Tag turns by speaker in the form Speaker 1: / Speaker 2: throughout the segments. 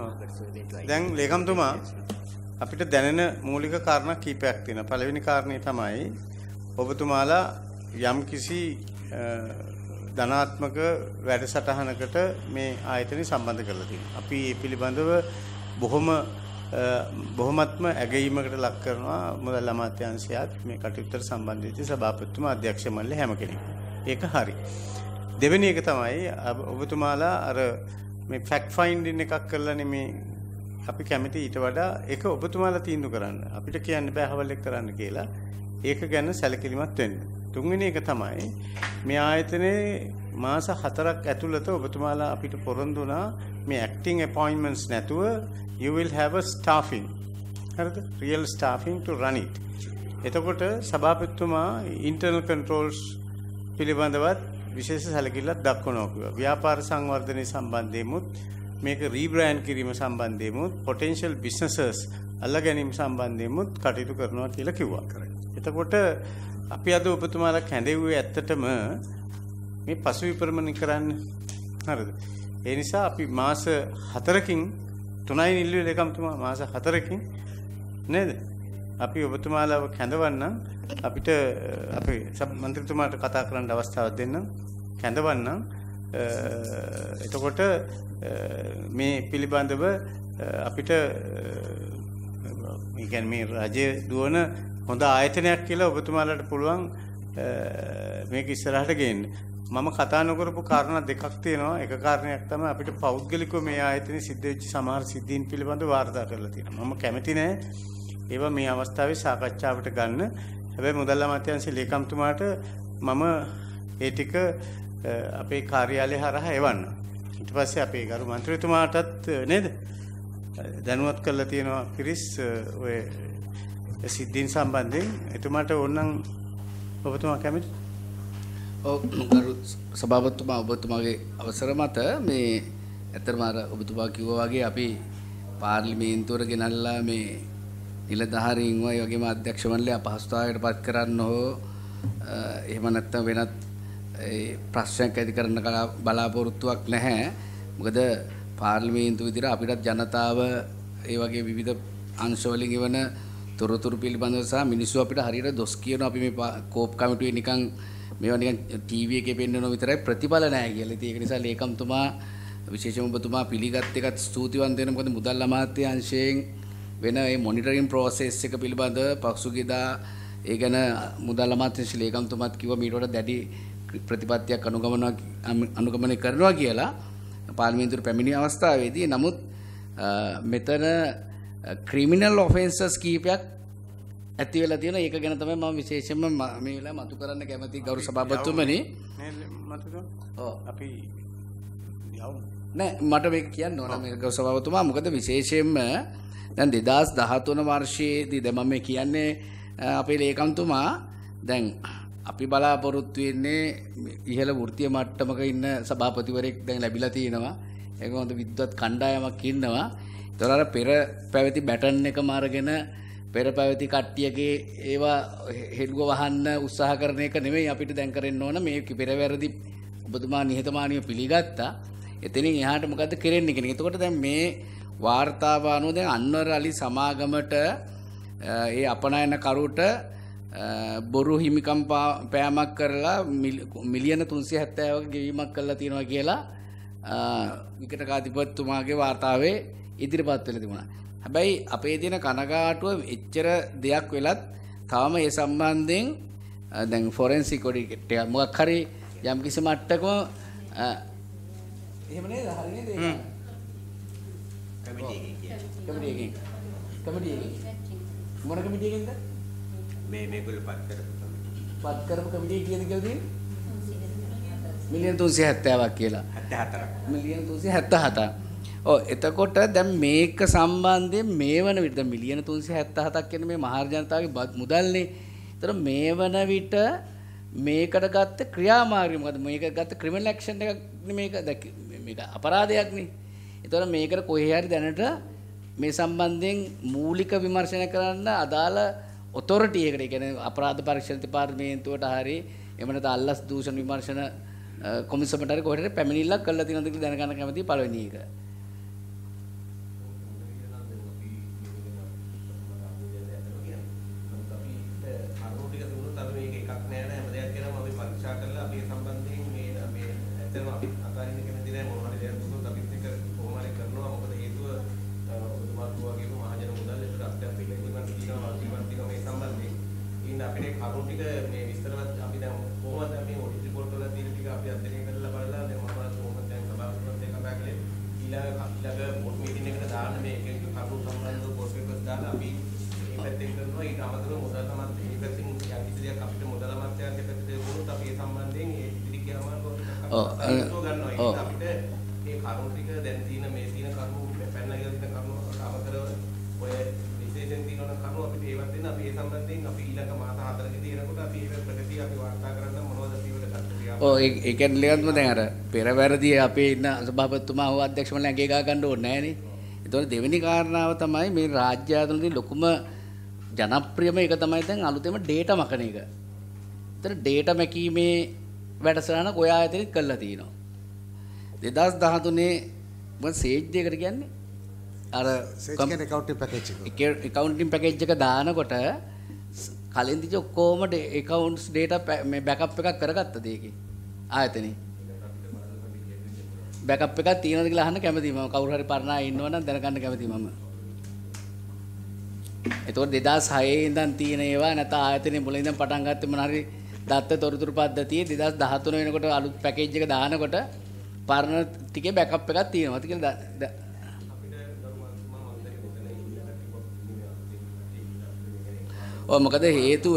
Speaker 1: දැන් ලේකම්තුමා අපිට දැනෙන මූලික කාරණා කීපයක් තියෙනවා. පළවෙනි කාරණේ තමයි ඔබතුමාලා යම්කිසි ධනාත්මක වැඩසටහනකට මේ ආයතනය සම්බන්ධ කරලා තියෙනවා. අපි මේ පිළිබඳව බොහොමත්ම ඇගීමකට ලක් කරනවා මුදල් අමාත්‍යාංශයත් මේ කටයුත්තට සම්බන්ධ වෙච්ච සභාපතිතුමා අධ්‍යක්ෂ මණ්ඩලය හැම කෙනෙක්ම. ඒක හරි. දෙවෙනි එක තමයි ඔබතුමාලා අර මේ ෆැක්ට් ෆයින්ඩින් එකක් කරලානේ මේ අපි කැමති ඊට වඩා ඒක ඔබතුමාලා තීන්දුව කරන්න. අපිට කියන්න බෑ හවල් එක කරන්න කියලා. ඒක ගැන සැලකිලිමත් වෙන්න. තුන්වෙනි එක තමයි මේ ආයතනයේ මාස 4ක් ඇතුළත ඔබතුමාලා අපිට පොරොන්දු වුණා මේ acting appointments නැතුව you will have a staffing. හරිද? real staffing to run it. එතකොට සභාපතිතුමා internal controls පිළිබඳවත් විශේෂ සැලකිල්ලක් දක්වනවා කිව්වා. ව්‍යාපාර සංවර්ධනයේ සම්බන්ධයෙමුත් මේක රීබ්‍රෑන්ඩ් කිරීම සම්බන්ධයෙමුත් potential businesses අල්ලා ගැනීම සම්බන්ධයෙමුත් කටයුතු කරනවා කියලා කිව්වා. එතකොට අපි අද ඔබතුමාලා කැඳෙව්වේ ඇත්තටම මේ පසු විපරමණය කරන්න. හරිද? ඒ නිසා අපි මාස 4කින් 3යි නිල්ලුවේ ලේකම්තුමා මාස 4කින් නේද? අපි ඔබතුමාලාව කැඳවන්නම් අපිට අපේ මන්ත්‍රීතුමාට කතා කරන්න අවස්ථාවක් දෙන්නම් කැඳවන්නම්. එතකොට මේ පිළිබඳව අපිට මේ කියන්නේ මේ රජය දුවන හොඳ ආයතනයක් කියලා ඔබතුමාලාට පුළුවන් මේක ඉස්සරහට ගේන්න. මම කතා නොකරපු කාරණා දෙකක් තියෙනවා. එක කාරණයක් තමයි අපිට පෞද්ගලිකව මේ ආයතනයේ සිද්ධ වෙච්ච සමහර සිද්ධීන් පිළිබඳව වාර්තා කරලා තියෙනවා. මම කැමති නෑ ඒවා මේ අවස්ථාවේ සාකච්ඡාවට ගන්න. හැබැයි මුදල් අමාත්‍යාංශයේ ලේකම්තුමාට මම ඒ ටික අපේ කාර්යාලය හරහා එවන්න. ඊට පස්සේ අපේ ගරු මන්ත්‍රීතුමාටත් නේද දැනුවත් කරලා තියෙනවා පිරිස් ඔය සිද්ධීන් සම්බන්ධයෙන්. එතුමාට ඕනනම් ඔබතුමා කැමති?
Speaker 2: ඔව් ගරු සභාපතිතුමා ඔබතුමාගේ අවසර මත මේ ඇත්තටම අර ඔබතුමා කිව්වා වගේ අපි පාර්ලිමේන්තුවට ගෙනල්ලා මේ නිලධාරීන් වගේ වගේම අධ්‍යක්ෂ මණ්ඩලය අපහසුතාවයකට පත් කරන්න හෝ එහෙම නැත්නම් වෙනත් ප්‍රශ්නයක් ඇති කරන්න බලාපොරොත්තුවක් නැහැ. මොකද පාර්ලිමේන්තුව විදිහට අපිටත් ජනතාව ඒ වගේ විවිධ අංශ වලින් එවන තොරතුරු පිළිබඳව සහ මිනිස්සු අපිට හරියට දොස් කියනවා අපි මේ කෝප් කමිටුවේ නිකන් මේවා නිකන් ටීවී එකේ පෙන්වන විතරයි ප්‍රතිඵල නැහැ කියලා. ඉතින් ඒක නිසා ලේකම්තුමා විශේෂම ඔබතුමා පිළිගත් එකත් ස්තුතිවන්ත වෙනවා. මොකද මුදල් අමාත්‍යාංශයෙන් වෙන මේ මොනිටරින් ප්‍රොසෙස් එක පිළිබඳව පසුගියදා ඒ ගැන මුදල් අමාත්‍යාංශ ලේකම්තුමාත් කිව්වා මීට වඩා දැඩි ප්‍රතිපත්තියක් අනුගමනය කරනවා කියලා පාර්ලිමේන්තුවේ පැමිණි අවස්ථාවේදී. නමුත් මෙතන ක්‍රිමිනල් ඔෆෙන්සස් කීපයක් ඇති වෙලා තියෙනවා. ඒක ගැන තමයි මම විශේෂයෙන්ම මේ වෙලාව මතු කරන්න කැමති ගෞරව සභාපතිතුමනි. ඔව් අපි නෑ මට මේක කියන්න ඕන මේ ගෞරව සභාපතිතුමා. මොකද විශේෂයෙන්ම දැන් 2013 වර්ෂයේදී දැන් මම කියන්නේ අපේ ලේකම්තුමා දැන් අපි බලාපොරොත්තු වෙන්නේ ඉහළ වෘත්තීය මට්ටමක ඉන්න සභාපතිවරයෙක් දැන් ලැබිලා තියෙනවා. ඒක හොඳ විද්වත් කණ්ඩායමක් ඉන්නවා. ඒතර අර පෙර පැවති බැටන් එකම අරගෙන පෙර පැවති කට්ටියගේ ඒවා හෙළුව වහන්න උත්සාහ කරන එක නෙමෙයි අපිට දැන් කරන්න ඕන. මේ පෙරවැරදි ඔබතුමා නිහතමානීව පිළිගත්තා. එතනින් එහාට මොකද්ද කරන්නේ කියන එක. එතකොට දැන් මේ වාර්තාව අනුව දැන් අන්වර අලි සමාගමට ඒ අපනයන කරුට බොරු හිමිකම් පෑමක් කරලා මිලියන 370ක ගෙවීමක් කරලා තියෙනවා කියලා විකටකාධිපතිතුමාගේ වාර්තාවේ ඉදිරිපත් වෙලා තිබුණා. හැබැයි අපේ දින කනගාටුව එච්චර දෙයක් වෙලත් තාම ඒ සම්බන්ධයෙන් දැන් ෆොරෙන්සික් ඔඩිට් එක මොකක් හරි යම් කිසි මට්ටකම එහෙම නේද? හරි නේද ඒක? කමිටි එකකින් මොන කමිටි එකකින්ද?
Speaker 3: මේගොල්ලෝ
Speaker 2: පත් කරපු කමිටිය කීයද කියලා තියෙන්නේ? මිලියන 370ක් කියලා.
Speaker 3: 74ක්.
Speaker 2: මිලියන 377ක්. ඔව් එතකොට දැන් මේක සම්බන්ධයෙන් මේ වන විට දැන් මිලියන 377ක් කියන්නේ මේ මහා ජනතාවගේ මුදල්නේ. ඒතර මේ වන විට මේකට ගත්ත ක්‍රියාමාර්ගය මොකද? මේක ගත්ත ක්‍රිමිනල් ඇක්ෂන් එකක් මේක මේක අපරාධයක් නේ. ඒතර මේකට කොහේ හරි දැනට මේ සම්බන්ධයෙන් මූලික විමර්ශනය කරන්න අදාළ ඔතොරිටි එකට, ඒ කියන්නේ අපරාධ පරීක්ෂණ දෙපාර්තමේන්තුවට හරි එහෙම නැත්නම් අල්ලස් දූෂණ විමර්ශන කොමිසමට හරි කොහෙට පැමිණිල්ලක් කළා තියෙනවද කියලා දැනගන්න කැමතියි පළවෙනි එක.
Speaker 3: බෝඩ් මීටින් එකට දාන්න මේ එක කරුණු සම්බන්ධව පෝස්ට් එකක් දාලා අපි මේ පැත්තෙන් කරනවා ඊට අමතරව මුදල් සමත් මේ පැත්තෙන් යම් කිසි දෙයක් අපිට මුදල් අමාත්‍යාංශය පැත්තේ වුණොත් අපි ඒ සම්බන්ධයෙන් ඒ ඉදිරි ගියාම ගන්නවා ඒක අපිට මේ කරුණු ටික දැන් තියෙන මේ තියෙන කරුණු පැනලා ගිය තියෙන කරුණු අමතරව ඔය විශේෂයෙන් තියෙන කරුණු අපිට ඒවත් දෙන්න අපි ඒ සම්බන්ධයෙන් අපි ඊළඟ මාස 4කදී එනකොට අපි ඒක ප්‍රගතිය අපි වාර්තා කරන්න මොනවද පියවර ගන්න
Speaker 2: ඔව් ඒ කියන්නේ ලියන්ම දැන් අර පෙරවැරදී අපේ ඉන්න සභාපතිතුමා හෝ අධ්‍යක්ෂමල ඇඟේ ගා ගන්න ඕනේ නෑනේ. ඒතකොට දෙවෙනි කාරණාව තමයි මේ රාජ්‍ය ආයතනවලදී ලොකුම ජනප්‍රියම එක තමයි දැන් අලුතෙම ඩේටා මකන එක. ඒතර ඩේටා මැකීමේ වැඩසටහන ඔය ආයතනෙත් කළා තියෙනවා. 2013 මම සේජ් දෙකට කියන්නේ අර
Speaker 4: සේජ් කියන්නේ accounting package එක.
Speaker 2: accounting package එක දානකොට කලින් දිජ ඔක්කොම accounts data මේ backup එකක් කරගත්තද ඒකේ ආයතනේ backup එකක් තියෙනවද කියලා අහන්න කැමතියි මම කවුරු හරි පරණ අය ඉන්නවනම් දැනගන්න කැමතියි මම. එතකොට 2006 ඉඳන් තියෙන ඒවා නැත්නම් ආයතනේ මුලින් ඉඳන් පටන් ගත්තේ මොන හරි දත්ත තොරතුරු පද්ධතියේ 2013 වෙනකොට අලුත් පැකේජ් එක දානකොට පරණ ටිකේ බෑකප් එකක් තියෙනවාද කියලා ඔව් මොකද හේතුව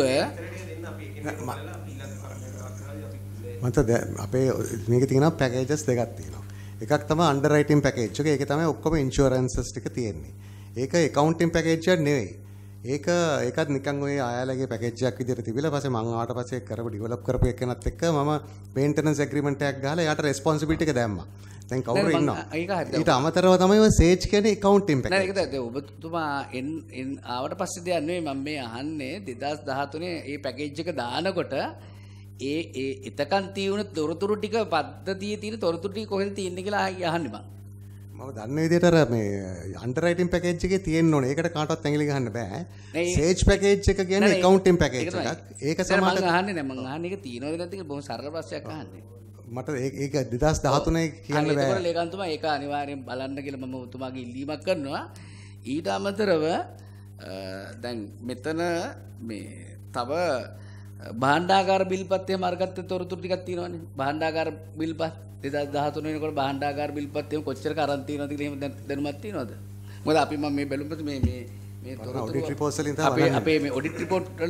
Speaker 4: මන්ට අපේ මේකේ තියෙනවා පැකේජස් දෙකක් තියෙනවා. එකක් තමයි අන්ඩර්රයිටින් පැකේජ් එක. ඒකේ තමයි ඔක්කොම ඉන්ෂුරන්සස් ටික තියෙන්නේ. ඒක accounting package එක නෙවෙයි. ඒකත් නිකන් ඔය ආයාලගේ පැකේජ් එකක් විදිහට තිබිලා පස්සේ මම ආවට පස්සේ කරපු ඩෙවලොප් කරපු එකනත් එක්ක මම මේන්ටනන්ස් ඇග්‍රීමන්ට් එකක් ගහලා එයාට රෙස්පොන්සිබිලිටි එක දැම්මා. දැන් කවුරු ඉන්නවා? ඊට අමතරව තමයි ඔය සේජ් කියන්නේ accounting package.
Speaker 2: නෑ ඒක ඔබතුමා ආවට පස්සේ දෙයක් නෙවෙයි මම මේ අහන්නේ 2013 මේ පැකේජ් එක දානකොට ඒ එතකන් තියෙන තොරතුරු ටික පද්ධතියේ තියෙන තොරතුරු ටික කොහෙද තියෙන්නේ කියලා අහන්නේ මම.
Speaker 4: මම දන්න විදිහට අර මේ අන්ඩර්රයිටින් පැකේජ් එකේ තියෙන්න ඕනේ. ඒකට කාටවත් ඇඟිලි ගහන්න බෑ. සේජ් පැකේජ් එක කියන්නේ accounting පැකේජ් එකක්. ඒක සමානට
Speaker 2: මම අහන්නේ නෑ මම අහන්නේ ඒක තියෙනවද නැද්ද කියලා බොහොම සරල ප්‍රශ්නයක් අහන්නේ.
Speaker 4: මට ඒක 2013 කියන්න බෑ.
Speaker 2: ඒකවල ලේකන්තුමා ඒක අනිවාර්යෙන් බලන්න කියලා මම උතුමාගේ ඉල්ලීමක් කරනවා. ඊට අමතරව දැන් මෙතන මේ තව භාණ්ඩාගාර බිල්පත් එහෙම අරගත්ත තොරතුරු ටිකක් තියෙනවනේ. භාණ්ඩාගාර බිල්පත් 2013 වෙනකොට භාණ්ඩාගාර බිල්පත් එහෙම කොච්චරක අරන් තියෙනවද කියලා එහෙම දැනුමක් තියෙනවද? මොකද අපි මම මේ බැලුම්පත් මේ තොරතුරු
Speaker 4: ඔඩිට් රිපෝට්ස් වලින් තමයි
Speaker 2: අපේ මේ ඔඩිට් රිපෝට් වල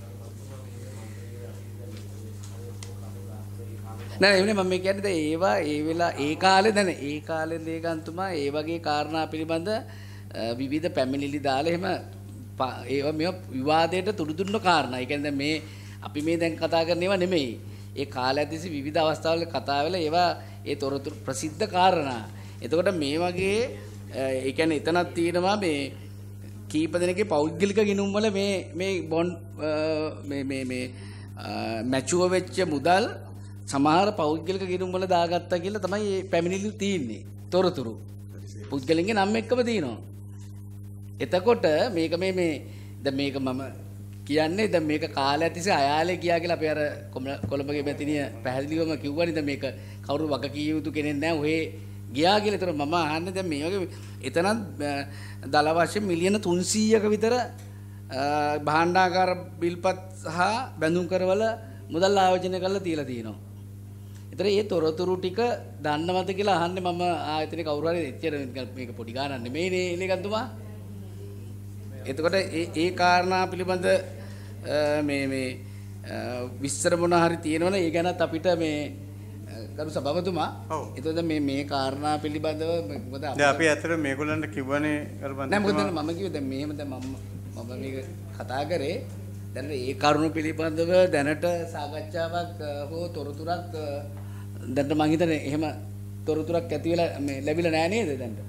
Speaker 2: නෑ එන්නේ මම කියන්නේ දැන් ඒවා ඒ වෙලා ඒ කාලේ දැන් ඒ කාලේ ලේකන්තුමා ඒ වගේ කාරණා පිළිබඳ විවිධ පැමිණිලි දාලා එහෙම ඒවා මේ විවාදයට තුඩු දුන්න කාරණා. ඒ කියන්නේ දැන් මේ අපි මේ දැන් කතා කරන ඒවා නෙමෙයි. ඒ කාලය ඇතුළේ විවිධ අවස්ථාවල කතා වෙලා ඒවා ඒ තොරතුරු ප්‍රසිද්ධ කාරණා. එතකොට මේ වගේ ඒ කියන්නේ එතනක් තියෙනවා මේ කීප දෙනෙක්ගේ පෞද්ගලික ගිණුම් වල මේ බොන්ඩ් මේ මැචුව වෙච්ච මුදල් සමහර පෞද්ගලික ගිණුම් වල දාගත්තා කියලා තමයි මේ පැමිණිලි තියෙන්නේ. තොරතුරු පුද්ගලයන්ගේ නම් එක්කම තියෙනවා. එතකොට මේක මේ දැන් මේක මම කියන්නේ දැන් මේක කාලයක් තිස්සේ අයාලේ ගියා කියලා අපි අර කොළඹගේ මැතිනිය පැහැදිලිවම කිව්වනේ දැන් මේක කවුරු වග කිය යුතු කෙනෙක් නැහැ ඔහේ ගියා කියලා. ඒතර මම අහන්නේ දැන් මේ වගේ එතනත් දල වශයෙන් මිලියන 300ක විතර භාණ්ඩාගාර බිල්පත් සහ බැඳුම් කරවල මුදල් ආයෝජනය කරලා තියලා තියෙනවා. ඒතර මේ තොරතුරු ටික දන්නවද කියලා අහන්නේ මම ආයතනේ කවුරු හරි එච්චර මේක පොඩි ගානක් නෙමෙයිනේ ලේකන්තුමා. එතකොට ඒ කාරණා පිළිබඳ මේ විස්තර මොන හරි තියෙනවනේ ඒ ගැනත් අපිට මේ ගරු සභාපතිතුමා එතකොට මේ කාරණා පිළිබඳව මොකද
Speaker 1: අපි අතර මේගොල්ලන්ට කිව්වනේ කරපන්ද
Speaker 2: නෑ මොකද මම කිව්වේ දැන් මෙහෙම දැන් මම මේක කතා කරේ දැන් ඒ කරුණු පිළිබඳව දැනට සාකච්ඡාවක් හෝ තොරතුරක් දැන් මම හිතන්නේ එහෙම තොරතුරක් ඇති වෙලා මේ ලැබිලා නෑ නේද දැන්ට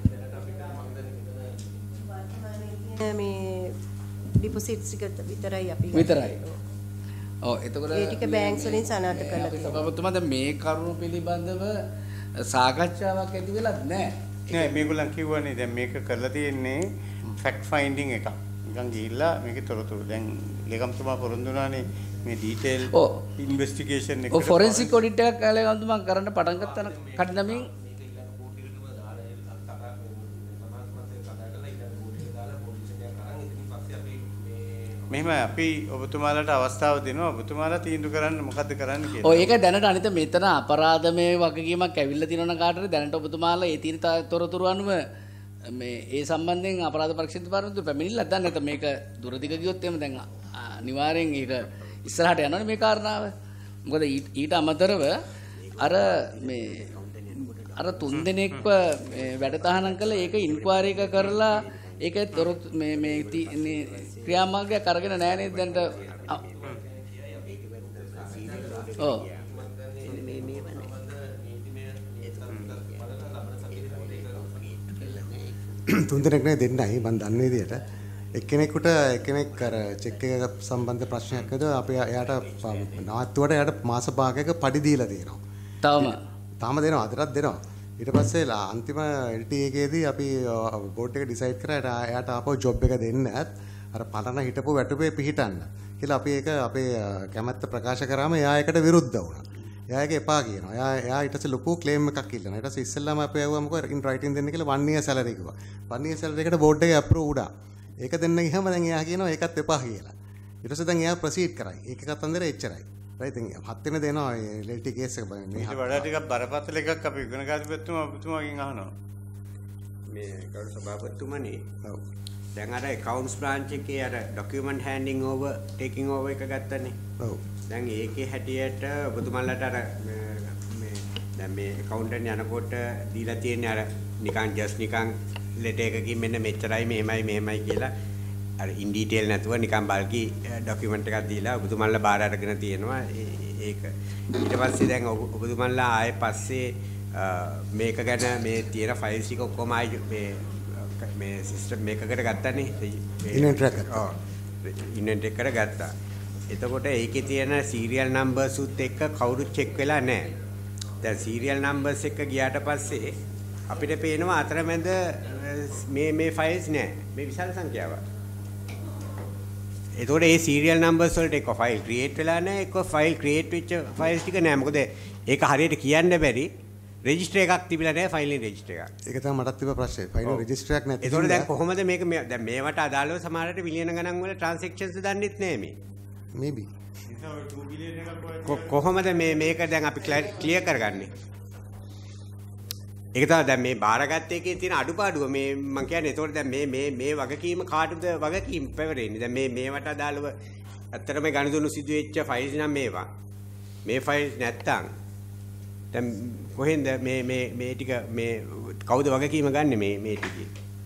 Speaker 5: මේ ඩිපොසිට්ස් ටික විතරයි අපි
Speaker 2: විතරයි. ඔව් එතකොට
Speaker 5: ඒ ටික බැංක්ස් වලින් සනාථ කරලා තියෙනවා.
Speaker 2: සභාපතිතුමා දැන් මේ කරුණු පිළිබඳව සාකච්ඡාවක් ඇති වෙලත් නැහැ.
Speaker 1: නෑ මේගොල්ලන් කිව්වනේ දැන් මේක කරලා තියෙන්නේ ෆැක්ට් ෆයින්ඩින් එකක්. නිකන් ගිහිල්ලා මේකේ තොරතුරු දැන් ලේකම්තුමා පොරොන්දු වුණානේ මේ ඩීටේල් ඉන්වෙස්ටිගේෂන් එක.
Speaker 2: ඔව් ෆොරෙන්සික් ඔඩිට් එකක් ලේකම්තුමා කරන්න පටන් ගත්තා කඩිනමින්
Speaker 1: මෙහෙම අපි ඔබතුමාලට අවස්ථාව දෙනවා ඔබතුමාලා තීන්දුව කරන්න මොකද්ද කරන්න කියලා.
Speaker 2: ඔය ඒක දැනට අනිත මෙතන අපරාධමය වගකීමක් ඇවිල්ලා තියෙනවා කාටද දැනට ඔබතුමාලා ඒ තීන තොරතුරු අනුව මේ ඒ සම්බන්ධයෙන් අපරාධ පරීක්ෂණ දෙපාර්තමේන්තුව පැමිණිල්ලක් දාන්න නැත්නම් මේක දුරදිග ගියොත් එහෙම දැන් අනිවාර්යෙන් ඒක ඉස්සරහට යනවනේ මේ කාරණාව. මොකද ඊට අමතරව අර මේ අර තුන් දෙනෙක්ව වැඩ තහනම් කළා ඒක ඉන්ක්වයරි එක කරලා ඒක මේ ක්‍රියාමාර්ගයක් අරගෙන නැහැ නේද දැන්ට ඔව්
Speaker 4: තුන් දෙනෙක් නේ දෙන්නයි මම දන්න විදියට එක්කෙනෙකුට එක්කෙනෙක් අර චෙක් එක සම්බන්ධ ප්‍රශ්නයක් නේද අපි එයාට නාට්ටුවට එයාට මාස භාගයක පඩි දීලා තියෙනවා තාම දෙනවා අදටත් දෙනවා ඊට පස්සේ අන්තිම LTA එකේදී අපි බෝඩ් එක ඩිසයිඩ් කරා එයාට ආපහු ජොබ් එක දෙන්න අර පරණ හිටපු වැටුපේ පිහිටන්න කියලා අපි ඒක අපේ කැමැත්ත ප්‍රකාශ කරාම එයා ඒකට විරුද්ධ වුණා. එයා ඒක එපා කියනවා. එයා ඊට පස්සේ ලොකු ක්ලේම් එකක් ඉල්ලනවා. ඊට පස්සේ ඉස්සෙල්ලාම අපි ඇහුවා මොකද ඉන් රයිටින් දෙන්න කියලා 1 year salary කිව්වා. 1 year salary එකට බෝඩ් එකේ අප්‍රූව් වුණා. ඒක දෙන්න ගියාම දැන් එයා කියනවා ඒකත් එපා කියලා. ඊට පස්සේ දැන් එයා ප්‍රොසීඩ් කරයි. ඒක කතන්දර එච්චරයි. right ඉතින් හත් වෙන දෙනවා LT කේස් එක බලන්න.
Speaker 1: ඊට වඩා ටිකක් බරපතල එකක් අපි ඉගෙන ගන්නපෙත්තුම ඔබතුමාගෙන් අහනවා.
Speaker 6: මේ ගරු සභාපතිතුමනි. ඔව්. දැන් අර accounts branch එකේ අර document handing over taking over එක ගත්තනේ. ඔව්. දැන් ඒකේ හැටියට ඔබතුමාලට අර මේ දැන් මේ accountant යනකොට දීලා තියෙන්නේ අර නිකන් just නිකන් letter එකකින් මෙන්න මෙච්චරයි මෙහෙමයි කියලා අර in detail නැතුව නිකන් bulky document එකක් දීලා ඔබතුමාලා බාර අරගෙන තියෙනවා ඒක. ඊට පස්සේ දැන් ඔබතුමාලා ආයේ පස්සේ මේක ගැන මේ තියෙන ෆයිල්ස් ටික ඔක්කොම ආයේ මේ සිස්ටම් මේකකට ගත්තානේ
Speaker 4: ඉන්වෙන්ටරි එකකට.
Speaker 6: ඔව්. ඉන්වෙන්ටරි එකට ගත්තා. එතකොට ඒකේ තියෙන සීරියල් නම්බර්ස් උත් එක්ක කවුරුත් චෙක් වෙලා නැහැ. දැන් සීරියල් නම්බර්ස් එක්ක ගියාට පස්සේ අපිට පේනවා අතරමැද මේ ෆයිල්ස් නැහැ. මේ විශාල සංඛ්‍යාවක්. එතකොට මේ සීරියල් නම්බර්ස් වලට එක්ක ෆයිල් ක්‍රියේට් වෙලා නැහැ. එක්ක ෆයිල් ක්‍රියේට් වෙච්ච ෆයිල්ස් ටික නැහැ. මොකද ඒක හරියට කියන්න බැරි. රෙජිස්ටර් එකක් තිබිලා නැහැ ෆයිල් එකේ රෙජිස්ටර් එකක්.
Speaker 4: ඒක තමයි මටත් තිබ්බ ප්‍රශ්නේ. ෆයිල් රෙජිස්ටර් එකක් නැති.
Speaker 6: ඒතකොට දැන් කොහොමද මේක දැන් මේවට අදාළව සමහරට මිලියන ගණන් වල ට්‍රාන්සැක්ෂන්ස් දන්නෙත් නැහැ මේ.
Speaker 4: මේබි.
Speaker 6: කොහොමද මේක දැන් අපි ක්ලියර් කරගන්නේ? ඒක තමයි දැන් මේ බාරගත්ත එකේ තියෙන අඩුපාඩුව මේ මම කියන්නේ. ඒතකොට දැන් මේ වගකීම කාටද වගකීම් පැවරෙන්නේ? දැන් මේවට අදාළව ඇත්තටම ගණිතුණු සිදු වෙච්ච ෆයිල්ස් නම් මේවා. මේ ෆයිල්ස් නැත්තම් දැන් කොහෙන්ද මේ ටික මේ කවුද වගකීම ගන්නෙ මේ ටිකේ?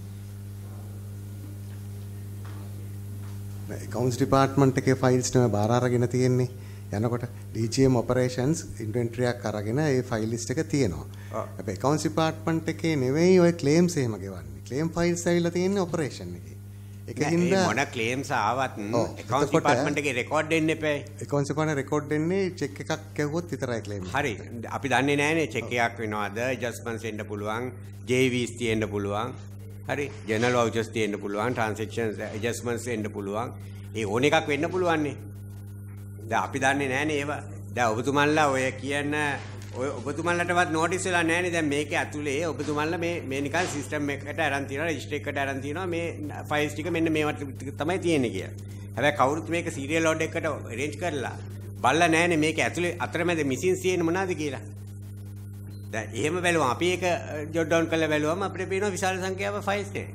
Speaker 4: accounts department එකේ files තමයි බාර අරගෙන තියෙන්නේ. යනකොට DGM operations inventory එකක් අරගෙන ඒ file list එක තියෙනවා. හැබැයි accounts department එකේ නෙවෙයි ඔය claims එහෙම ගෙවන්නේ. claim files ඇවිල්ලා තියෙන්නේ operation එකේ.
Speaker 6: ඒකින්ද මොන claims ආවත් accounts department එකේ record දෙන්න එපා.
Speaker 4: accounts department record දෙන්නේ check එකක් ගැහුවොත් විතරයි claim.
Speaker 6: හරි. අපි දන්නේ නැහැනේ check එකක් වෙනවද, adjustments එන්න පුළුවන්, JVs තියෙන්න පුළුවන්. හරි. general vouchers තියෙන්න පුළුවන්, transactions adjustments එන්න පුළුවන්. ඒ ඕන එකක් වෙන්න පුළුවන් නේ. දැන් අපි දන්නේ නැහැනේ ඒවා. දැන් ඔබතුමන්ලා ඔය කියන ඔය ඔබතුමන්ලටවත් නෝටිස් වෙලා නැහැනේ. දැන් මේකේ ඇතුලේ ඔබතුමන්ලා මේ නිකන් සිස්ටම් එකකට අරන් තියෙනවා, රෙජිස්ටර් එකකට අරන් තියෙනවා මේ ෆයිල්ස් ටික මෙන්න මේවට තමයි තියෙන්නේ කියලා. හැබැයි කවුරුත් මේක සීරියල් ලෝඩ් එකකට arrange කරලා බලලා නැහැනේ මේක ඇතුලේ අතරමැද මිසින් තියෙන මොනවද කියලා. දැන් එහෙම බැලුවම අපි ඒක ජොට් ඩවුන් කරලා බැලුවම අපිට පේනවා විශාල සංඛ්‍යාවක ෆයිල්ස් නේ.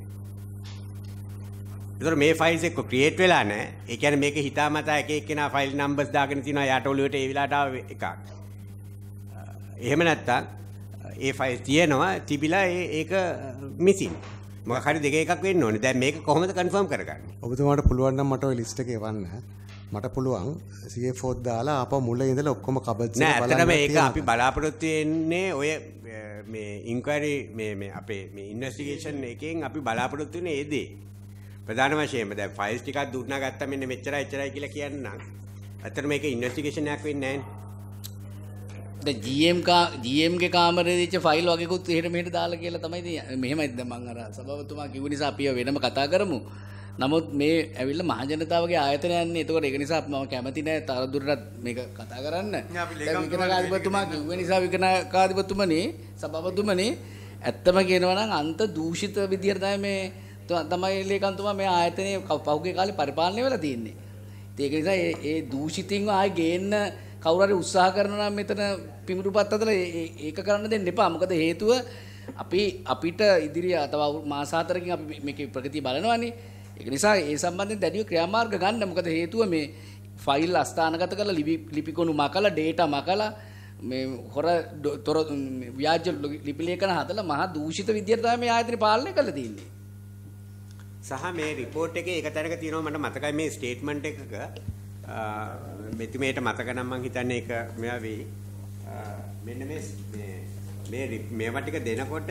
Speaker 6: ඒතර මේ ෆයිල්ස් එක්ක ක්‍රියේට් වෙලා නැහැ. ඒ කියන්නේ මේක හිතාමතා එක එක්කෙනා ෆයිල් නම්බර්ස් දාගෙන තිනවා යාට ඔළුවට ඒ විලාට ආව එකක්. එහෙම නැත්තම් ඒ ෆයිල් තියෙනවා තිබිලා ඒක මිසින්. මොකක් හරි දෙක එකක් වෙන්න ඕනේ. දැන් මේක කොහොමද කන්ෆර්ම් කරගන්නේ?
Speaker 4: ඔබතුමාට පුළුවන් නම් මට ওই ලිස්ට් එක එවන්න. මට පුළුවන් CFO දාලා ආපහු මුල ඉඳලා ඔක්කොම කබඩ්ස්
Speaker 6: එක බලන්න. නෑ ඇත්තටම ඒක අපි බලාපොරොත්තු වෙන්නේ ඔය මේ ඉන්ක්වයරි මේ අපේ මේ ඉන්වෙස්ටිගේෂන් එකෙන් අපි බලාපොරොත්තු වෙන්නේ ඒ දේ. ප්‍රධාන වශයෙන්ම දැන් ෆයිල්ස් ටිකක් දුන්නා ගත්තා මෙන්න මෙච්චරයි කියලා කියන්න. ඇත්තට මේක ඉන්වෙස්ටිගේෂන් එකක් වෙන්නේ නැහැ නේ.
Speaker 2: දැන් GM ගේ කාමරේ දීච්ච ෆයිල් වගේකුත් එහෙට මෙහෙට දාලා කියලා තමයි ඉතින් මෙහෙමයි දැන් මම අර සභාපතිතුමා කිව්ව නිසා අපි වෙනම කතා කරමු. නමුත් මේ ඇවිල්ලා මහ ජනතාවගේ ආයතනයන්නේ. ඒකෝර ඒක නිසා මම කැමති නැහැ තරදුරටත් මේක කතා කරන්න. දැන් විකනාකාධිපතිතුමා කිව්ව නිසා විකනාකාධිපතිතුමනි සභාපතිතුමනි ඇත්තම කියනවා නම් අන්ත දූෂිත විදියට තමයි මේ තමයි ලේකම්තුමා මේ ආයතනයේ පහුගිය කාලේ පරිපාලනය වෙලා තියෙන්නේ. ඒක නිසා ඒ දූෂිතින්ව ආයේ ගේන්න කවුරු හරි උත්සාහ කරනවා නම් මෙතන පිමිටුපත් අතර ඒක කරන්න දෙන්න එපා. මොකද හේතුව අපිට ඉදිරිය තව මාස 4කින් අපි මේකේ ප්‍රගතිය බලනවානේ. ඒක නිසා ඒ සම්බන්ධයෙන් දැඩිව ක්‍රියාමාර්ග ගන්න. මොකද හේතුව මේ ෆයිල් අස්ථානගත කරලා ලිපිකොණු මකලා ඩේටා මකලා මේ හොර ව්‍යාජ ලිපි ලේඛන හදලා මහා දූෂිත විදියට තමයි මේ ආයතනය පාලනය කරලා තියෙන්නේ.
Speaker 6: සහ මේ රිපෝට් එකේ එක තැනක තියෙනවා මට මතකයි මේ ස්ටේට්මන්ට් එකක මෙතුමේට මතක නම් මං හිතන්නේ ඒක මෙයා වෙයි. මෙන්න මේවා ටික දෙනකොට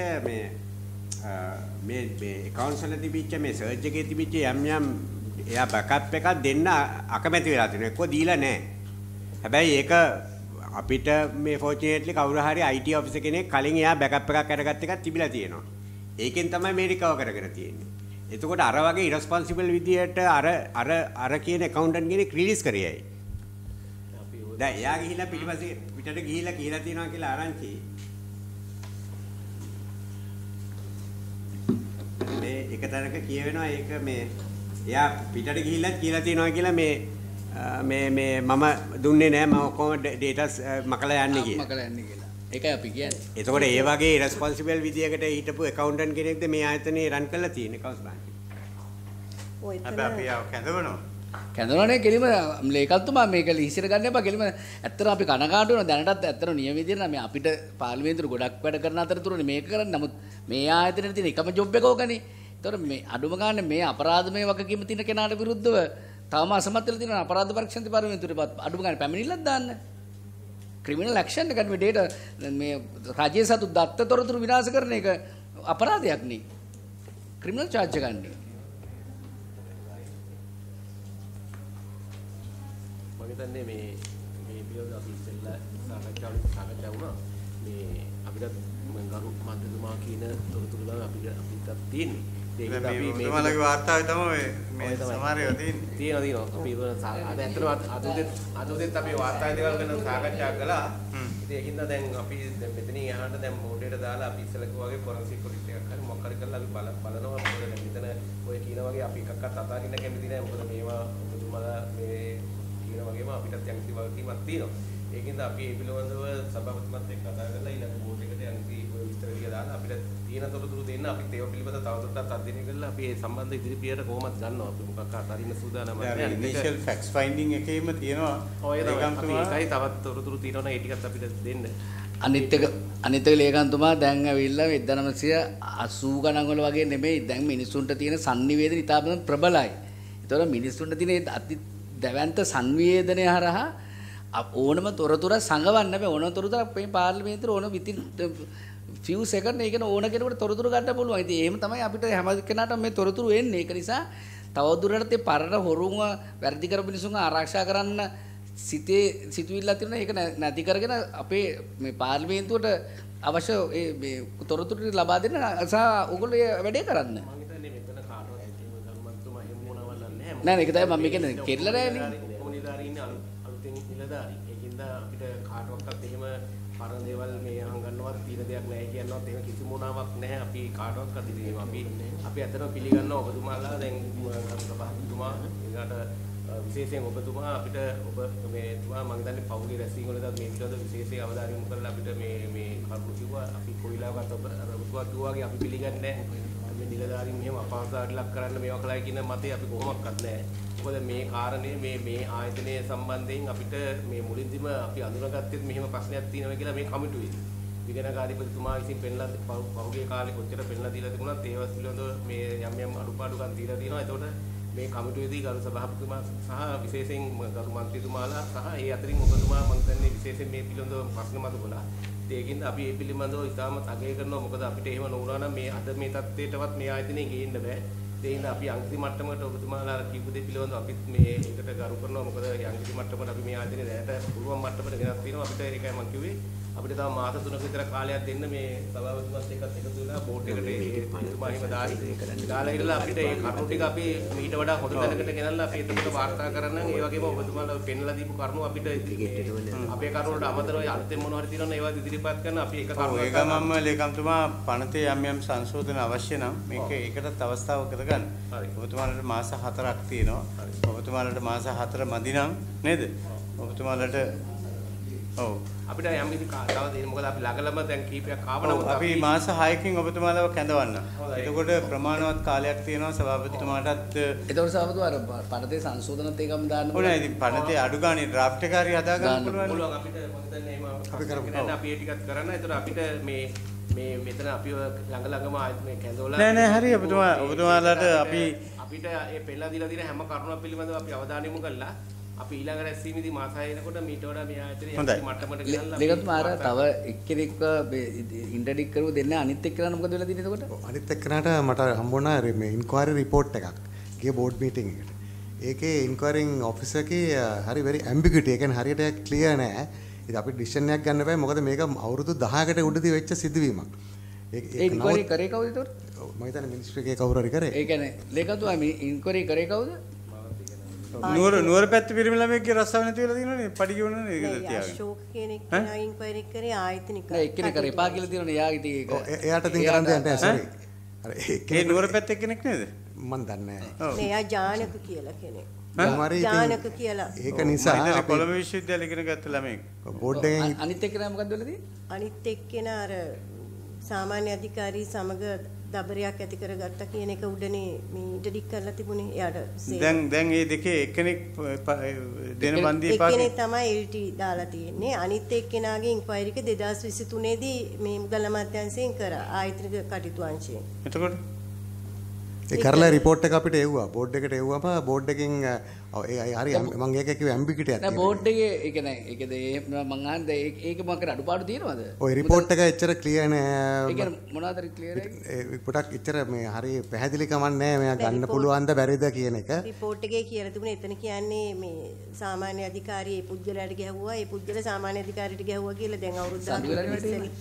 Speaker 6: මේ accounts වල තිබිච්ච මේ search එකේ තිබිච්ච යම් එයා බෑකප් එකක් දෙන්න අකමැති වෙලා තියෙනවා. එක්කෝ දීලා නැහැ. හැබැයි ඒක අපිට මේ fortunately කවුරු හරි IT officer කෙනෙක් කලින් එයා බෑකප් එකක් අරගත්ත එකක් තිබිලා තියෙනවා. ඒකෙන් තමයි මේ රිකවර් කරගෙන තියෙන්නේ. එතකොට අර වගේ ඉරස්පොන්සිබල් විදියට අර කියන accountant කෙනෙක් රිලීස් කරේයි. දැන් එයා ගිහිල්ලා පිටිපස්සේ පිටට ගිහිල්ලා කියලා තියෙනවා කියලා ආරංචි. මේ එක තැනක කියවෙනවා ඒක මේ එයා පිටට ගිහිල්ලා කියලා තියෙනවා කියලා මේ මම දුන්නේ නැහැ මම ඔක්කොම ඩේටාස් මකලා යන්නේ කියලා.
Speaker 2: මකලා යන්නේ කියලා. ඒකයි අපි කියන්නේ.
Speaker 6: එතකොට ඒ වගේ රෙස්පොන්සිබල් විදියකට හිටපු accountant කෙනෙක්ද මේ ආයතනේ රන් කරලා තියෙන්නේ accounts bank.
Speaker 5: ඔය එතන
Speaker 1: අපි ආව කැඳවනවා.
Speaker 2: කැඳවනනේ කෙලිම ලේකම්තුමා මේක ලිහිසිර ගන්න එපා කෙලිම ඇත්තට අපි කනගාටු වෙනවා දැනටත් ඇත්තට නියම විදියට නම් මේ අපිට පාර්ලිමේන්තුවේ ගොඩක් වැඩ කරන අතරතුරනේ මේක කරන්නේ. නමුත් මේ ආයතනයේ තියෙන එකම ජොබ් එක ඕකනේ. ඒතකොට මේ අඩුම ගන්න මේ අපරාධමය වගකීම තියෙන කෙනාට විරුද්ධව තවම අසමත් වෙලා තියෙන අපරාධ පරීක්ෂණ දෙපාර්තමේන්තුවට අඩුම ගන්න පැමිණිල්ලක් දාන්න. ක්‍රිමිනල් ඇක්ෂන් එකක් මේ ඩේටා මේ රාජ්‍ය සතු දත්ත තොරතුරු විනාශ කරන එක අපරාධයක් නේ. ක්‍රිමිනල් charge ගන්න.
Speaker 3: හිතන්නේ මේ පිළිවෙල අපි ඉස්සෙල්ලා සාකච්ඡා වුණා මේ අපිට ගරු මන්ත්‍රීතුමා කියන තොරතුරු තමයි අපිට තියෙන්නේ. ඒක අපි මේ
Speaker 1: තුමාලගේ වාර්තාවේ තමයි මේ සමහරව තියෙන්නේ.
Speaker 3: තියෙනවා. අපි ඇත්තටම අද උදේත් අපි වාර්තාවේ දේවල් ගැන සාකච්ඡා කළා. ඉතින් ඒකින්ද දැන් අපි මෙතනින් යහන්න දැන් මෝඩේට දාලා අපි ඉස්සෙල්ලා වගේ ෆොරන්සික් ඔඩිට් එකක් හරි මොකක් හරි කරලා අපි බලනවා. මොකද මෙතන ඔය කියන වගේ අපි එකක්වත් අතාරින්න කැමති නැහැ. මොකද මේවා ඔබතුමාලා මේ කියන වගේම අපිටත් යම්කිසි වගකීමක් තියෙනවා. ඒකින්ද අපි මේ පිළිබඳව සභාපතිතුමත් එක්ක කතා කරලා ඊළඟ බෝඩ් එකට යම්කිසි ඔය විස්තර ටික දාලා අපිට තියෙන තොරතුරු දෙන්න අපිත් ඒව පිළිබඳව තවදුරටත් අධ්‍යයනය කරලා අපි මේ සම්බන්ධ ඉදිරි පියවර කොහොමද ගන්නවා අපි මොකක් අතරින් සූදානම්ද නැහැ.
Speaker 1: ඉනිෂියල් ෆැක්ට්ස් ෆයින්ඩින් එකේම තියෙනවා.
Speaker 3: ඔය තමයි ඒකයි තවත් තොරතුරු තියෙනවා නම් ඒ ටිකත් අපිට දෙන්න.
Speaker 2: අනිත් එක ලේකම්තුමා දැන් ඇවිල්ලා 1980 ගණන් වල වගේ නෙමෙයි දැන් මිනිස්සුන්ට තියෙන sannivedana ඉතාම ප්‍රබලයි. ඒතකොට මිනිස්සුන්ට තියෙන අති දැවැන්ත සංවේදනය හරහා ඕනම තොරතුර සංගවන්න බෑ. ඕනම තොරතුරක් මේ පාර්ලිමේන්තුවේ ඕන within few seconds ඒකන ඕන කෙනෙකුට තොරතුරු ගන්න පුළුවන්. ඉතින් එහෙම තමයි අපිට හැම කෙනාටම මේ තොරතුරු එන්නේ. ඒක නිසා තවදුරටත් මේ පරණ හොරුම වැඩි කර මිනිසුන් ආරක්ෂා කරන්න සිතුවිල්ලක් තියෙනවා. ඒක නැති කරගෙන අපේ මේ පාර්ලිමේන්තුවට අවශ්‍ය මේ තොරතුරු ලබා දෙන්න සහ ඕගොල්ලෝ වැඩේ කරන්න.
Speaker 3: මම හිතන්නේ මෙතන කාටවත් එහෙම ගරුමන්තුමා එහෙම මොනවල් නැහැ.
Speaker 2: නෑ ඒක තමයි මම කියන්නේ කෙරලා නෑනේ.
Speaker 3: කොමුනිදාරී ඉන්නේ අලුතෙන් නිලධාරී. ඒකින්ද අපිට කාටවත් එහෙම පරණ දේවල් මේ අහංගන්නවත් තියෙන දෙයක් නැහැ කියනවත් එහෙම කිසි මොනාවක් නැහැ. අපි කාටවත් අදිනේ අපි ඇත්තටම පිළිගන්නවා ඔබතුමාලා දැන් සභාපතිතුමා ඊට විශේෂයෙන් ඔබතුමා අපිට ඔබ මේ තුමා මම හිතන්නේ පෞද්ගලික රැස්වීම වලදී මේ පිළිබඳව විශේෂයෙන් අවධානය යොමු කරලා අපිට මේ කරුණු කිව්වා. අපි කොයිලාවකට ඔබතුමා කිව්වාගේ අපි පිළිගන්නේ නැහැ. අපි නිලධාරීන් මෙහෙම අපහසුතාවට ලක් කරන්න මේවා කළා කියන මතේ අපි කොහොමවත් නැහැ. මොකද මේ කාරණේ මේ ආයතනය සම්බන්ධයෙන් අපිට මේ මුලින්දිම අපි අඳුනගත්තෙත් මෙහෙම ප්‍රශ්නයක් තියෙනවා කියලා මේ කමිටුවේ. විගණකාධිපතිතුමා විසින් පෙන්ලා පහුගිය කාලේ කොච්චර පෙන්ලා දීලා තිබුණත් ඒවත් පිළිබඳව මේ යම් අඩුපාඩුකම් දීලා තියෙනවා. ඒතකොට මේ කමිටුවේදී ගරු සභාපතිතුමා සහ විශේෂයෙන් ගරු මන්ත්‍රීතුමාලා සහ ඒ අතරින් ඔබතුමා මම හිතන්නේ විශේෂයෙන් මේ පිළිබඳව ප්‍රශ්න මතුවලා. ඒකින්ද අපි මේ පිළිබඳව ඉතාමත් අගය කරනවා. මොකද අපිට එහෙම නොවුණා නම් මේ අද මේ තත්ත්වයටවත් මේ ආයතනයේ ගේන්න බෑ. ඒ හින්දා අපි අංගිති මට්ටමකට ඔබතුමාලා කියපු දේ පිළිබඳව අපිත් මේ ඒකට ගරු කරනවා. මොකද අංගිති මට්ටමකට අපි මේ ආයතනයේ දැනට පුළුවන් මට්ටමකට ගෙනත් තියෙනවා. අපිට ඒකයි මම කිව්වේ අපිට තව මාස 3ක විතර කාලයක් දෙන්න මේ සභාපතිතුමත් එක්කත් එකතු වෙලා බෝඩ් එකට එතුමාහිම දාලා ඉරලා අපිට ඒ කරුණු ටික අපි ඊට වඩා හොඳ තැනකට ගෙනල්ලා අපි එතකොට වාර්තා කරන්න ඒ වගේම ඔබතුමාලා පෙන්ලා දීපු කරුණු අපිට අපේ කරුණු වලට අමතරව අලුතෙන් මොනවා හරි තියෙනවා ඒවා ඉදිරිපත් කරන අපි එක කරුණක්
Speaker 1: ඒක මම ලේකම්තුමා පනතේ යම් සංශෝධන අවශ්‍ය නම් මේක ඒකටත් අවස්ථාව කරගන්න. ඔබතුමාලට මාස 4ක් තියෙනවා. ඔබතුමාලට මාස 4 මදි නම් නේද? ඔබතුමාලට ඔව්
Speaker 3: අපිට යම් කිසි තව දෙන්න මොකද අපි ළඟලම දැන් කීපයක් ආවනම
Speaker 1: අපි මාස 6කින් ඔබතුමාලව කැඳවන්න. එතකොට ප්‍රමාණවත් කාලයක් තියෙනවා සභාපතිතුමාටත්.
Speaker 2: එතකොට සභාපතිතුමා පනතේ සංශෝධනත් ඒකම දාන්න
Speaker 1: ඕනේ. ඉතින් පනතේ අඩු ගානේ ඩ්‍රාෆ්ට් එක හරි හදා ගන්න
Speaker 3: පුළුවන් අපිට මොකද එහෙම අපි කරමු. අපි ඒ ටිකත් කරන්න. එතකොට අපිට මේ මෙතන අපිව ළඟම ආයත මේ කැඳවලා
Speaker 1: නෑ හරි ඔබතුමාලට
Speaker 3: අපිට ඒ පෙළලා දීලා තියෙන හැම කරුණක් පිළිබඳව අපි අවධානය යොමු කළා. අපි ඊළඟ රැස්වීමේදී මාස 6 වෙනකොට මීට වඩා මේ ආයතනයේ මට්ටමට ගෙනල්ලා
Speaker 2: ලේකම්තුමා අර තව එක්කෙනෙක්ව ඉන්ටර්ඩික් කරුව දෙන්න අනිත් එක්කෙනා මොකද වෙලා තියෙන්නේ එතකොට?
Speaker 4: අනිත් එක්කෙනාට මට හම්බුණා මේ ඉන්ක්වයරි රිපෝට් එකක් ගිය බෝඩ් මීටින් එකට. ඒකේ ඉන්ක්වයරිං ඔෆිසර් කී හරි very ambiguity. ඒ කියන්නේ හරියට ක්ලියර් නෑ. ඉතින් අපිට ඩිසිෂන් එකක් ගන්න බෑ. මොකද මේක අවුරුදු 10කට උඩදී වෙච්ච සිදුවීමක්.
Speaker 2: ඒ ඉන්ක්වයරි කරේ කවුද එතකොට?
Speaker 4: මම හිතන්නේ මිනිස්ට්‍රි එකේ කවුරු හරි කරේ.
Speaker 2: ඒ කියන්නේ ලේකම්තුමා මේ ඉන්ක්වයරි කරේ කවුද?
Speaker 1: නුවර පැත්තේ පිරිමි ළමෙක්ගේ රස්සාව නැති වෙලා තියෙනවනේ පඩි ගෙවන්නේ ඒකද තියාගෙන.
Speaker 5: අශෝක කෙනෙක් කෙනා ඉන්ක්වයරි කරේ ආයතනික.
Speaker 2: නෑ එක්කෙනෙක් කරේ එපා කියලා තියෙනවනේ යා ඉතින් ඒක.
Speaker 4: එයාට ඉතින් කරන්න දෙයක් නෑ සෝරි. අර
Speaker 1: ඒ නුවර පැත්තේ කෙනෙක් නේද?
Speaker 4: මම දන්නේ නෑ.
Speaker 5: නේ එයා ජානක කියලා කෙනෙක්.
Speaker 4: කුමාරී
Speaker 5: ජානක කියලා.
Speaker 4: ඒක නිසා
Speaker 1: අපි කොළඹ විශ්වවිද්‍යාලේ ඉගෙන ගත්ත ළමෙක්.
Speaker 4: බෝඩ් එකෙන්
Speaker 2: අනිත් එක්කෙනා මොකද්ද වෙලා තියෙන්නේ?
Speaker 5: අනිත් එක්කෙනා අර සාමාන්‍ය අධිකාරී සමග දබරයක් ඇති කරගත්තා කියන එක උඩනේ මේ ඉඩඩික් කරලා තිබුණේ එයාට.
Speaker 1: දැන් මේ දෙකේ එක්කෙනෙක් දෙන බන්දියේ පාස්
Speaker 5: එක්කෙනෙක් තමයි LT දාලා තියෙන්නේ. අනිත් එක්කෙනාගේ ඉන්ක්වයරි එක 2023 දී මේ මුදල් අමාත්‍යාංශයෙන් කරා ආයතනික කටයුතු අංශයෙන්.
Speaker 1: එතකොට
Speaker 4: ඒ කරලා රිපෝට් එක අපිට එව්වා. බෝඩ් එකට එව්වම බෝඩ් එකෙන් හරි මම ඒක කිව්ව ඇම්බිගිටි එකක්.
Speaker 2: නෑ බෝඩ් එකේ ඒ කියන්නේ ඒකද මම අහන්නේ ඒක මොකක්ද අඩුපාඩු තියෙනවද?
Speaker 4: ඔය රිපෝට් එක එච්චර ක්ලියර් නෑ.
Speaker 2: ඒ කියන්නේ මොනවාද ක්ලියර් එක?
Speaker 4: පොඩක් එච්චර මේ හරි පැහැදිලි කමක් නෑ මෙයා ගන්න පුළුවන්ද බැරිද කියන එක.
Speaker 5: රිපෝට් එකේ කියලා තිබුණේ එතන කියන්නේ මේ සාමාන්‍ය අධිකාරියේ පුජ්‍යලයට ගැහුවා. ඒ පුජ්‍යල සාමාන්‍ය අධිකාරියට ගැහුවා කියලා දැන් අවුරුද්දක්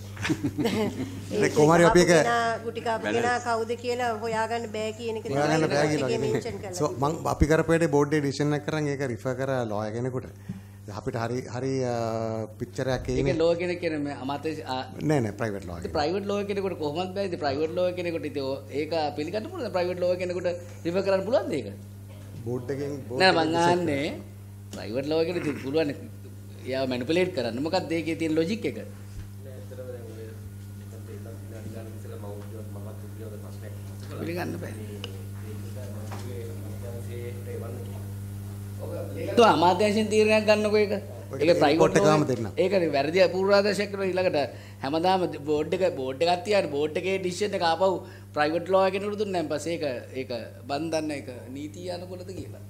Speaker 4: ඒ කොමාරි අපි එක
Speaker 5: ගුටි කාපුගෙන කවුද කියලා හොයාගන්න බෑ කියන එක
Speaker 4: හොයාගන්න බෑ කියලා. සෝ මම අපි කරපේටේ බෝඩ් එකේ ඩිසිෂන් එක කරන් ඒක රිෆර් කරා ලෝයර් කෙනෙකුට. අපිට හරි පික්චර් එකක්
Speaker 2: ඒක ලෝයර් කෙනෙක් කියන්නේ අමාත්‍ය
Speaker 4: නෑ ප්‍රයිවට් ලෝයර්.
Speaker 2: ඉතින් ප්‍රයිවට් ලෝයර් කෙනෙකුට කොහොමද බෑ? ඉතින් ප්‍රයිවට් ලෝයර් කෙනෙකුට ඉතින් ඒක පිළිගන්න පුළුවන්ද? ප්‍රයිවට් ලෝයර් කෙනෙකුට රිෆර් කරන්න පුළුවන්ද ඒක?
Speaker 4: බෝඩ් එකෙන්
Speaker 2: නෑ මං අහන්නේ ප්‍රයිවට් ලෝයර් කෙනෙකුට ඉතින් පුළුවන් එයාව මැනිපුලේට් කරන්න. මොකක්ද ඒකේ තියෙන ලොජික් එක? පිළිගන්න බෑ. તો අමාත්‍යාංශයෙන් තීරණයක් ගන්නකො ඒක. ඒක ප්‍රයිවට් එකම දෙන්න. ඒකනේ වැරදි පූර්වාදර්ශයක් කරලා ඊළඟට හැමදාම බෝඩ් එකක් තියාගෙන බෝඩ් එකේ ඩිසිෂන් එක ආපහු ප්‍රයිවට් ලෝයර් කෙනෙකුට දුන්නා නම් පස්සේ ඒක බන් දන්න එක නීතිය අනුකූලද කියලා.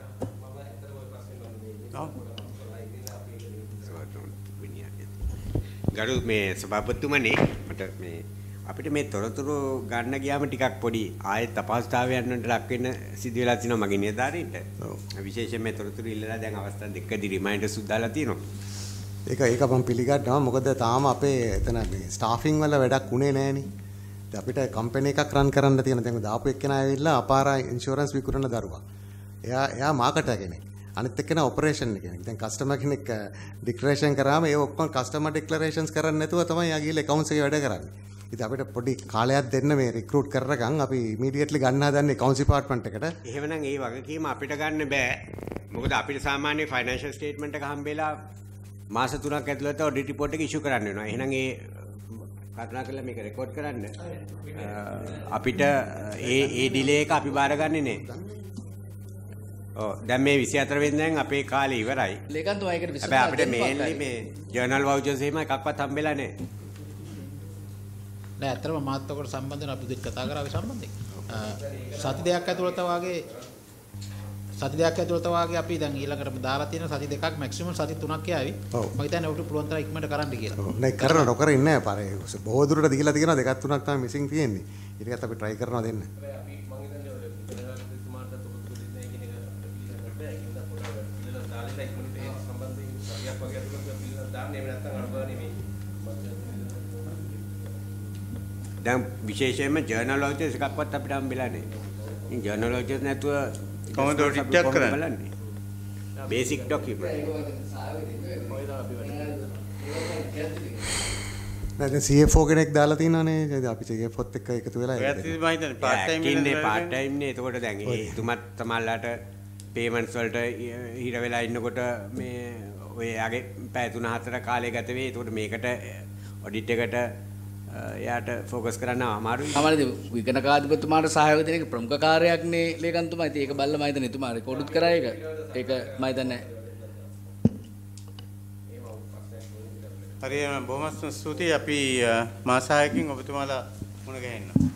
Speaker 6: ගරු මේ සභාපතිතුමනි මට මේ අපිට මේ තොරතුරු ගන්න ගියාම ටිකක් පොඩි ආයෙත් අපහසුතාවයන් වලට ලක් වෙන සිදු වෙලා තිනවා මගේ නිලධාරීන්ට. විශේෂයෙන් මේ තොරතුරු ඉල්ලලා දැන් අවස්ථා දෙකකදී රිමයින්ඩර්ස් උදාලා තියෙනවා.
Speaker 4: ඒක මම පිළිගන්නවා. මොකද තාම අපේ එතන මේ ස්ටාෆින් වල වැඩක් උනේ නෑනේ. දැන් අපිට කම්පැනි එකක් රන් කරන්න තියෙන. දැන් දාපු එක්කෙනා ඇවිල්ලා අපාර ඉන්ෂුරන්ස් විකුණන දරුවා. එයා මාකටර් කෙනෙක්. අනිත් එක්කෙනා ඔපරේෂන් කෙනෙක්. දැන් කස්ටමර් කෙනෙක් ඩික්ලරේෂන් කරාම ඒ ඔක්කොම කස්ටමර් ඩික්ලරේෂන්ස් කරන්නේ නැතුව තමයි යා ගිහලා accounts එකේ වැඩ කරන්නේ. ඉතින් අපිට පොඩි කාලයක් දෙන්න මේ රික්‍රූට් කරගන් අපි ඉමීඩියට්ලි ගන්න හදන්නේ accounts department එකට.
Speaker 6: එහෙමනම් ඒ වගකීම අපිට ගන්න බෑ. මොකද අපිට සාමාන්‍ය ෆයිනෑන්ෂල් ස්ටේට්මන්ට් එක හම්බෙලා මාස 3ක් ඇතුළත ඔඩිට් රිපෝට් එක ඉෂු කරන්න වෙනවා. එහෙනම් ඒ කරුණාකරලා මේක රෙකෝඩ් කරන්න. අපිට ඒ ඩිලේ එක අපි බාරගන්නේ නෑ. ඔව් දැන් මේ 24 වෙනිදාන් අපේ කාලේ ඉවරයි.
Speaker 2: ලේකම්තුමා ඒකට විශ්වාස
Speaker 6: හැබැයි අපිට මේන්ලි මේ ජර්නල් වවුචර්ස් එහෙම එකක්වත් හම්බෙලා නෑ.
Speaker 7: නෑ ඇත්තටම මාත් ඔකට සම්බන්ධව අපි දෙක කතා කරා සම්බන්ධයෙන්. සති දෙකක් ඇතුළත වාගේ අපි දැන් ඊළඟට දාලා තියෙන සති දෙකක් මැක්සිමම් සති 3ක් යාවි. මම හිතන්නේ ඔකට පුළුවන් තරම් ඉක්මනට කරන්න කියලා.
Speaker 4: ඔව් නෑ කරන නොකර ඉන්නේ නැහැ පාරේ. බොහෝ දුරට දීලා තියෙනවා දෙකක් තුනක් තමයි මිසින් තියෙන්නේ. ඊටකත් අපි try කරනවා දෙන්න.
Speaker 6: දැන් විශේෂයෙන්ම ජර්නල් වෝචර්ස් එකක්වත් අපිට හම්බෙලා නැහැ. ඉතින් ජර්නල් වෝචර්ස් නැතුව
Speaker 1: කොහොමද රිට්‍යක් කරන්නේ?
Speaker 6: Basic document.
Speaker 4: දැන් CFO කෙනෙක් දාලා තිනවනේ. අපි CFOත් එක්ක එකතු වෙලා
Speaker 1: ඒකත් මම හිතන්නේ part time
Speaker 6: ඉන්නේ part time නේ. එතකොට දැන් ඒ තුමත් තමයිලාට payments වලට හිර වෙලා ඉන්නකොට මේ ඔය යාගේ පැය 3-4 කාලය ගත වෙයි. එතකොට මේකට ඔඩිට් එකට එයාට ફોකස් කරන්න අමාරුයි.
Speaker 2: අමාරුයි. විගණකාධිපතිතුමාට සහයෝගය දෙන එක ප්‍රමුඛ කාර්යයක්නේ ලේකම්තුමා. ඉතින් ඒක බල්ලා මම හිතන්නේ එතුමා රෙකෝඩුත් කරා ඒක. ඒක මම හිතන්නේ
Speaker 1: හරි බොහොම ස්තුතියි අපි මාස 6කින් ඔබතුමාලා මුණ ගැහෙන්න.